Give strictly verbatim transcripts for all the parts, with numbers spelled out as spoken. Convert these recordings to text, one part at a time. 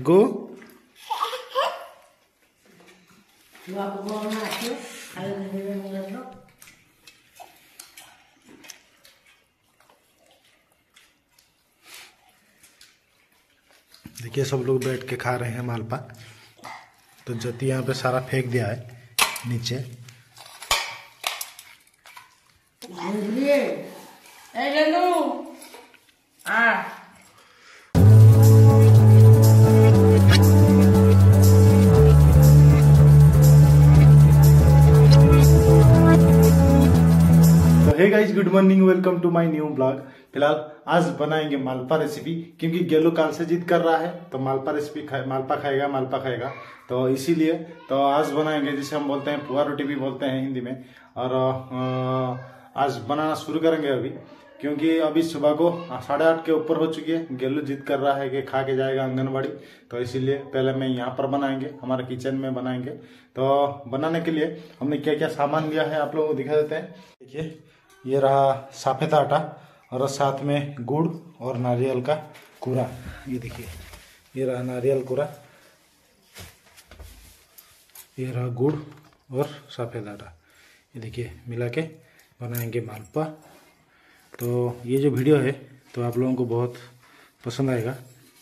गो देखिए सब लोग बैठ के खा रहे हैं मालपा। तो ज्योति यहाँ पे सारा फेंक दिया है नीचे। Hey guys, good morning, welcome to my new blog. फिलहाल आज बनाएंगे मालपा रेसिपी, क्योंकि गेलो काल से जिद कर रहा है तो मालपा रेसिपी खाए, मालपा खाएगा मालपा खाएगा तो इसीलिए तो आज बनाएंगे, जिसे हम बोलते हैं पुआ रोटी भी बोलते हैं हिंदी में। और आ, आज बनाना शुरू करेंगे अभी, क्योंकि अभी सुबह को साढ़े आठ के ऊपर हो चुकी है। गेलो जिद कर रहा है कि खा के जाएगा आंगनबाड़ी, तो इसीलिए पहले मैं यहाँ पर बनाएंगे, हमारे किचन में बनाएंगे। तो बनाने के लिए हमने क्या क्या सामान लिया है आप लोगों को दिखा देते हैं। देखिए ये रहा सफेद आटा और साथ में गुड़ और नारियल का कूड़ा। ये देखिए ये रहा नारियल कूड़ा, ये रहा गुड़ और सफेद आटा। ये देखिए मिला के बनाएंगे मालपा। तो ये जो वीडियो है तो आप लोगों को बहुत पसंद आएगा।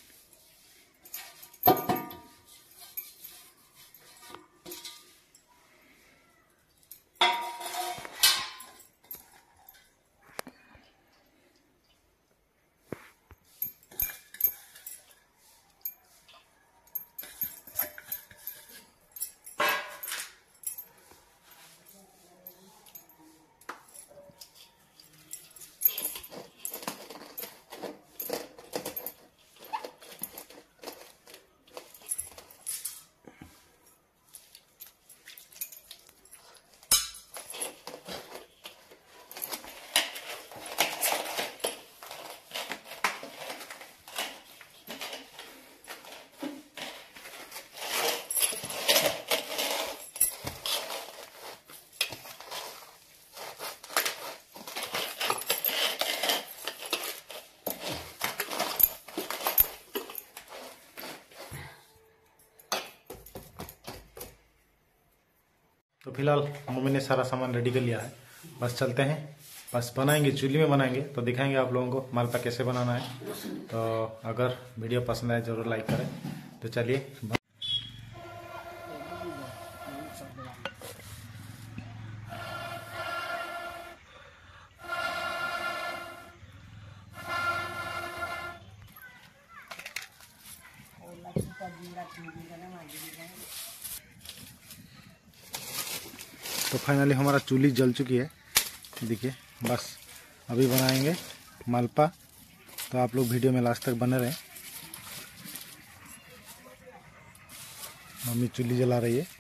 तो फिलहाल मम्मी ने सारा सामान रेडी कर लिया है, बस चलते हैं, बस बनाएंगे, चूल्ही में बनाएंगे। तो दिखाएंगे आप लोगों को मालपा कैसे बनाना है। तो अगर वीडियो पसंद आए जरूर लाइक करें। तो चलिए तो फाइनली हमारा चूल्ही जल चुकी है। देखिए बस अभी बनाएंगे मालपा। तो आप लोग वीडियो में लास्ट तक बने रहें। मम्मी चूल्ही जला रही है।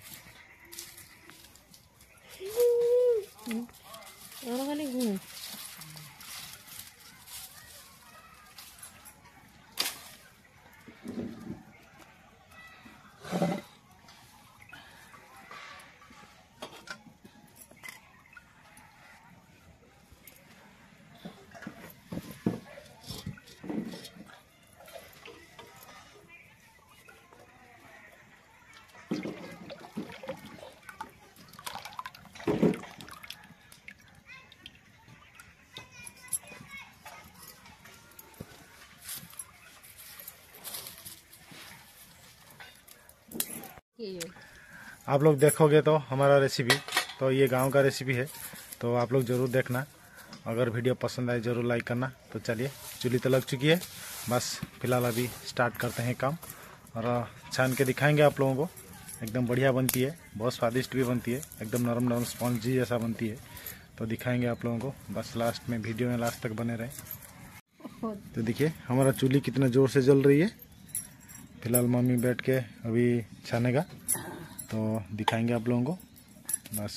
आप लोग देखोगे तो हमारा रेसिपी, तो ये गांव का रेसिपी है, तो आप लोग ज़रूर देखना। अगर वीडियो पसंद आए ज़रूर लाइक करना। तो चलिए चूल्ही तो लग चुकी है, बस फिलहाल अभी स्टार्ट करते हैं काम और छान के दिखाएंगे आप लोगों को। एकदम बढ़िया बनती है, बहुत स्वादिष्ट भी बनती है, एकदम नरम नरम स्पॉन्जी जैसा बनती है। तो दिखाएंगे आप लोगों को, बस लास्ट में वीडियो में लास्ट तक बने रहें। तो देखिए हमारा चूल्ही कितना ज़ोर से जल रही है। फिलहाल मम्मी बैठ के अभी छानेगा, तो दिखाएंगे आप लोगों को। बस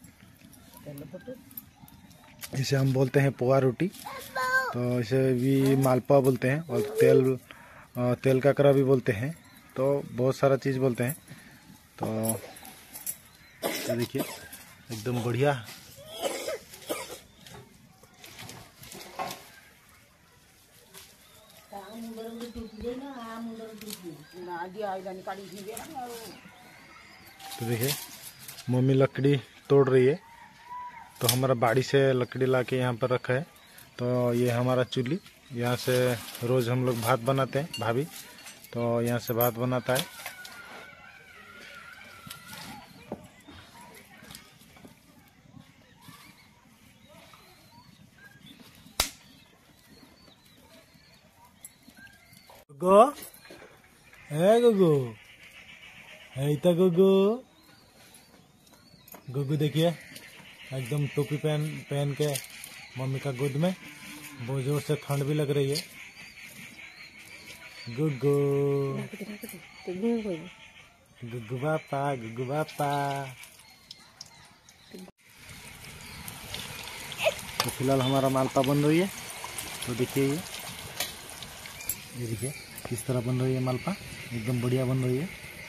इसे हम बोलते हैं पोहा रोटी, तो इसे भी मालपा बोलते हैं, और तेल तेल काकरा भी बोलते हैं, तो बहुत सारा चीज़ बोलते हैं। तो, तो देखिए एकदम बढ़िया तो देखिए मम्मी लकड़ी तोड़ रही है, तो हमारा बाड़ी से लकड़ी लाके यहाँ पर रखा है। तो ये हमारा चूल्ही, यहाँ से रोज़ हम लोग भात बनाते हैं, भाभी तो यहाँ से भात बनाता है। गो है गुगु, है तो गुगु, गुगु देखिए एकदम टोपी पहन पहन के मम्मी का गोद में, बहुत जोर से ठंड भी लग रही है। गुगु गुगु बापा, गुगु बापा। तो फिलहाल हमारा मालपा बन रही है, तो देखिए ये ये देखिए किस तरह बन रही है मालपा, एकदम बढ़िया बन रही है।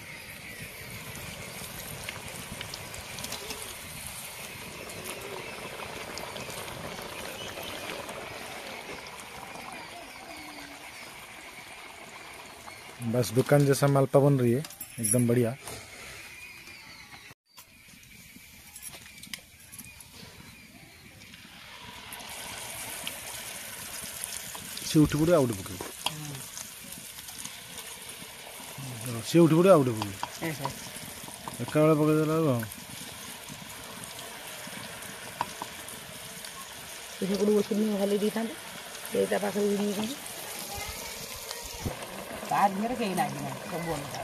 बस दुकान जैसा मालपा बन रही है, एकदम बढ़िया। से उठ पड़े आउट पकड़, से उठ पड़े आउट पकड़, एका बेला पकड़ देला इसे कोड वसुनी खाली दिथांते एटा पाखरे उडी गई तार मेरे कहीं ना गई सब बोलता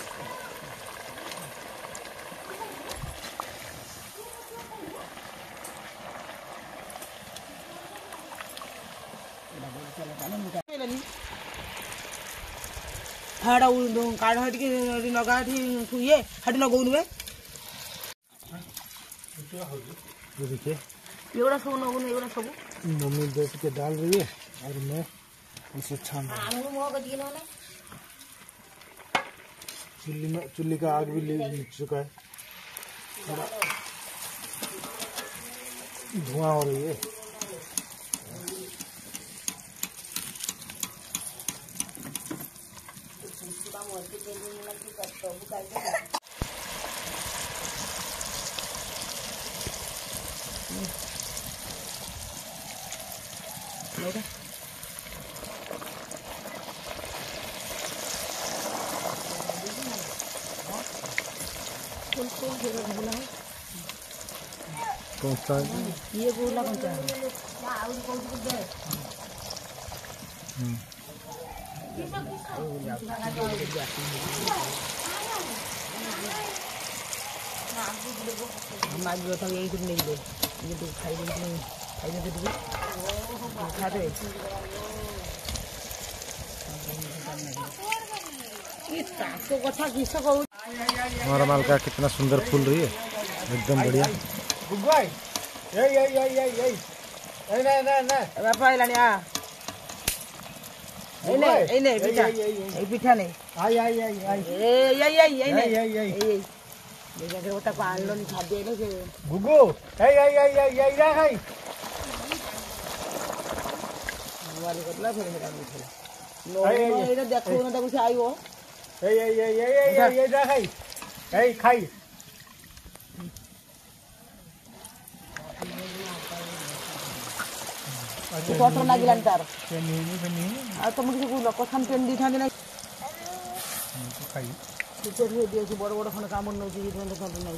हाड़ा उडो काढ हट के लगा थी ये हट लगौन में ये देखिए एवढा सब लगौन एवढा सब मम्मी बैठ के डाल रही है और मैं इसे छान रहा हूं। चुल्ली में चुल्ली का आग भी ले चुका है, थोड़ा धुआं हो रही है। कौन सा ये गोला कौन सा है हम आज बताओ यही तुम नहीं दे ये तो खाई नहीं खाई नहीं दे खा दे ये तो कथा किसको कहू। हमारा मालका कितना सुंदर फूल रही है, एकदम बढ़िया। गुगुआई यही यही यही यही यही नहीं नहीं नहीं नहीं बापा इलानी आ ए ले ए ले पिठा ए पिठा नहीं आई आई आई आई ए यही यही यही नहीं यही यही यही ये जगह होता को आलो नहीं खा दे ना से गुगु यही यही यही यही यही रहा है वाली कतला फिर मेरा मिठा नो ये देखो ना तो कुछ आई वो यही यही यही यही यही यही रहा है यही खाई कटर लागिलान तार पेनी पेनी आ तुम किसी को लोक खान पेन दी थाने ना तो खाई टीचर हे दियो बड़ बड़ खन काम न जी तो तो नहीं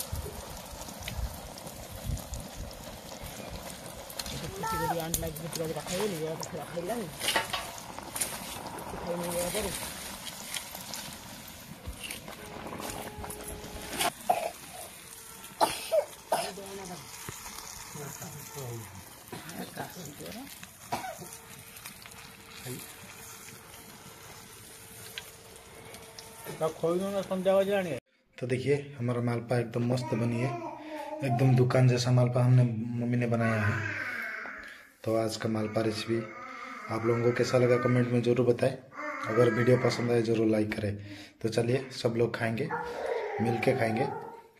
किसी को आंट लाइक बिट्रा का खाई नहीं है तो खाईला नहीं खाई नहीं है पर तो देखिए हमारा मालपा एकदम मस्त बनी है, एकदम दुकान जैसा मालपा हमने मम्मी ने बनाया है। तो आज का मालपा रेसिपी आप लोगों को कैसा लगा कमेंट में ज़रूर बताएं। अगर वीडियो पसंद आए ज़रूर लाइक करें। तो चलिए सब लोग खाएंगे, मिल के खाएंगे।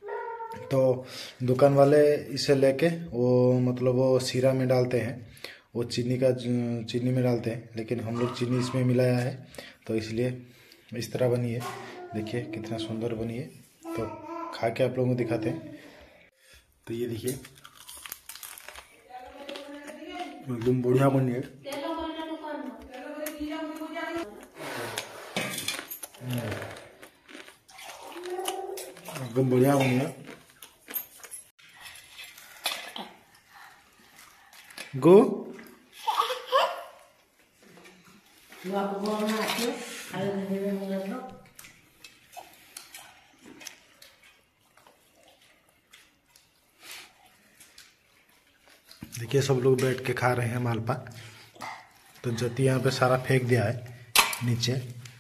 तो दुकान वाले इसे लेके वो मतलब वो सीरा में डालते हैं वो चीनी का चीनी में डालते हैं, लेकिन हम लोग चीनी इसमें मिलाया है तो इसलिए इस तरह बनी है। देखिए कितना सुंदर बनी है। तो खा के आप लोगों को दिखाते हैं। तो ये देखिए एकदम बढ़िया बनी है। एकदम बढ़िया बनी है। गो देखिए सब लोग बैठ के खा रहे हैं मालपा। तो जति यहाँ पे सारा फेंक दिया है नीचे।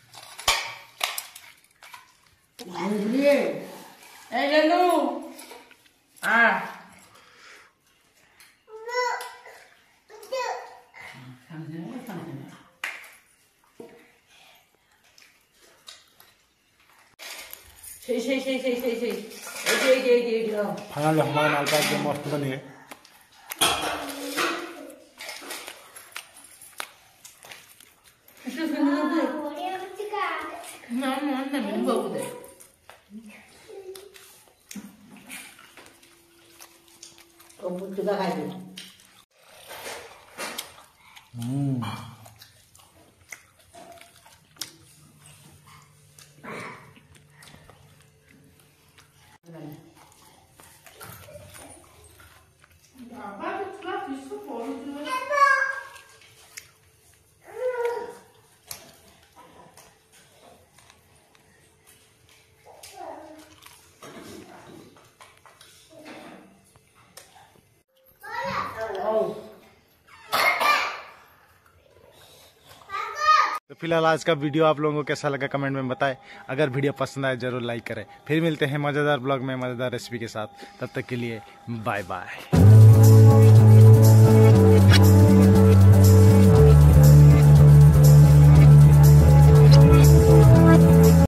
फाइनल हमारा मालपा एकदम मस्त बनी है। हम्म तो फिलहाल आज का वीडियो आप लोगों को कैसा लगा कमेंट में बताएं। अगर वीडियो पसंद आए जरूर लाइक करें। फिर मिलते हैं मज़ेदार ब्लॉग में मज़ेदार रेसिपी के साथ। तब तक के लिए बाय बाय।